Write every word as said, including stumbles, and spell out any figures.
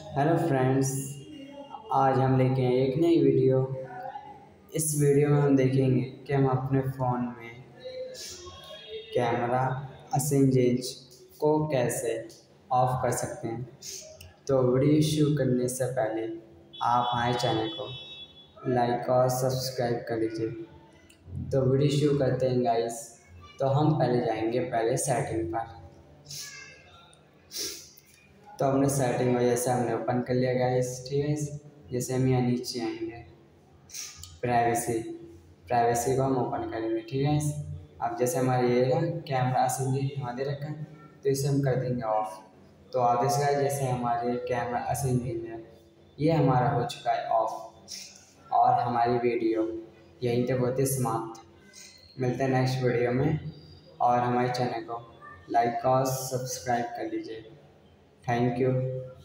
Hello friends, आज हम लेके आए एक नई वीडियो। इस वीडियो में हम देखेंगे कि हम अपने फ़ोन में कैमरा असेंजेज को कैसे ऑफ कर सकते हैं। तो वीडियो शुरू करने से पहले आप हमारे चैनल को लाइक और सब्सक्राइब कर लीजिए। तो वीडियो शुरू करते हैं गाइस। तो हम पहले जाएंगे पहले सेटिंग पर। तो हमने सेटिंग वजह से हमने ओपन कर लिया गाइस, ठीक है। जैसे हम यहाँ नीचे आएंगे प्राइवेसी प्राइवेसी को हम ओपन करेंगे, ठीक है। अब जैसे हमारे ये ना कैमरा असेंबली यहाँ दे रखा है, तो इसे हम कर देंगे ऑफ। तो आप देख सकते जैसे हमारे कैमरा असेंबली है, ये हमारा हो चुका है ऑफ। और हमारी वीडियो यहीं तक होती है समाप्त। मिलते हैं नेक्स्ट वीडियो में, और हमारे चैनल को लाइक और सब्सक्राइब कर लीजिए। Thank you.